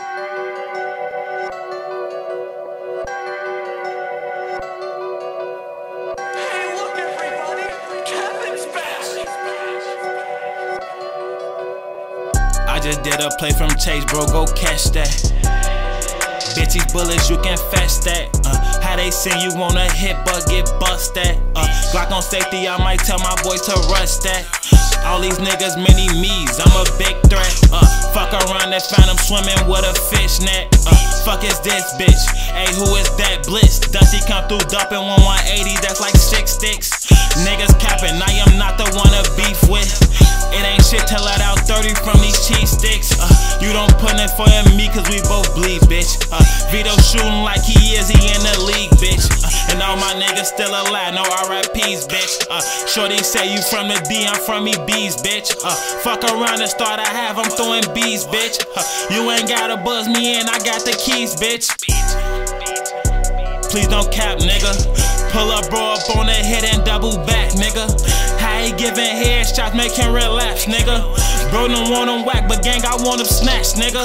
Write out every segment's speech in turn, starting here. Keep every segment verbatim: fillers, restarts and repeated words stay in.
I just did a play from Chase, bro, go catch that. Bitch, these bullets, you can fetch that. Uh, how they send you on a hit, but get bust that. Uh, Glock on safety, I might tell my boys to rush that. All these niggas, mini me's, I'm a big threat. Uh, fuck around and find them swimming with a fish net. Uh, fuck is this bitch? Hey, who is that Blitz? Dusty come through dumping one one eighty, that's like six sticks. Niggas capping, I am not the one to beef with. It ain't shit till let out thirty from these cheese sticks. Uh, you don't put in for me cause we both bleed, bitch. Uh, Vito shooting like he is, he in the league, bitch. Uh, and all my niggas still alive, no R I Ps, bitch. Uh, Shorty say you from the D, I'm from E B's, bitch. Uh, fuck around and start I have, I'm throwing B's, bitch. Uh, you ain't gotta buzz me in, I got the keys, bitch. Please don't cap, nigga. Pull up, bro, up on the head and double back, nigga. How he giving headshots, make him relapse, nigga. Bro don't want him whack, but gang, I want him snatched, nigga.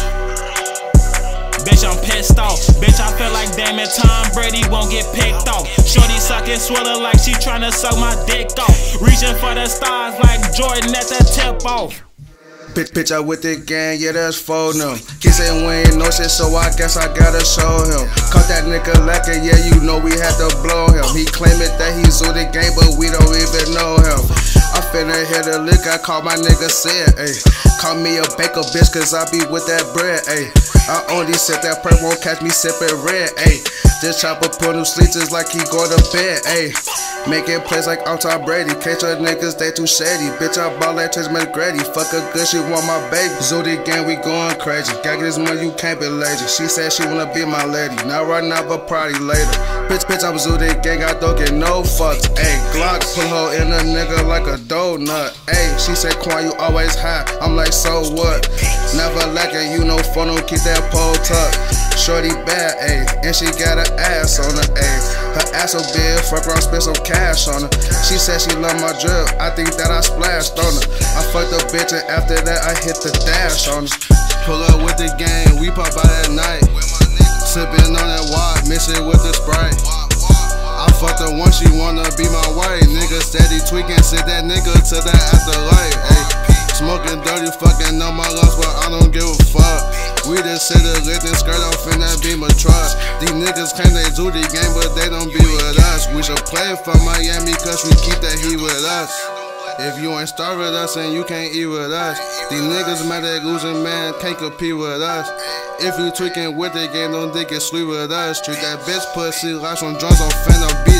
Bitch, I'm pissed off. Bitch, I feel like Damon Tom Brady won't get picked off. Shorty sucking swiller like she tryna suck my dick off. Reaching for the stars like Jordan at the tip off. Bitch, bitch, I with the gang, yeah, that's for them. He said we ain't no shit, so I guess I gotta show him. Caught that nigga lacking, yeah, you know we had to blow him. He claiming that he's on the game, but we don't even know him. I finna hit a lick, I call my nigga said, ayy. Call me a baker, bitch, cause I be with that bread, ayy. I only sip that perk, won't catch me sippin' red, ayy. This chopper put him sleep just like he go to bed, ayy. Making plays like I'm Tom Brady. Catch your niggas, they too shady. Bitch, I ball like Trace McGrady. Fuck a good, she want my baby. Zodi gang, we going crazy. Gotta get this money, you can't be lazy. She said she wanna be my lady. Not right now, but probably later. Bitch, bitch, I'm Zodi gang, I don't get no fucks. Ayy, Glock put her in a nigga like a donut. Ayy, she said, Quan, you always high. I'm like, so what? Never lacking, you know, phone, don't keep that pole tucked. Shorty bad, ayy, and she got an ass on her, ayy. Her ass so big, fuck around, spend some cash on her. She said she love my drip, I think that I splashed on her. I fucked the bitch and after that I hit the dash on her. Pull up with the gang, we pop out at night. Sippin' on that wine, mix it with the Sprite. I fucked her once, she wanna be my wife. Nigga steady tweaking, send that nigga to the afterlife, ayy. Smoking dirty, fucking on my lungs, but I don't give a fuck. We just sit a lit and skirt off in that beam of truck. These niggas claim they do the game, but they don't be with us. We should play for Miami, cause we keep that heat with us. If you ain't starve with us and you can't eat with us, these niggas mad at losing, man, can't compete with us. If you tweaking with the game, don't think it's sweet with us. Treat that bitch pussy like some drums on Phantom B.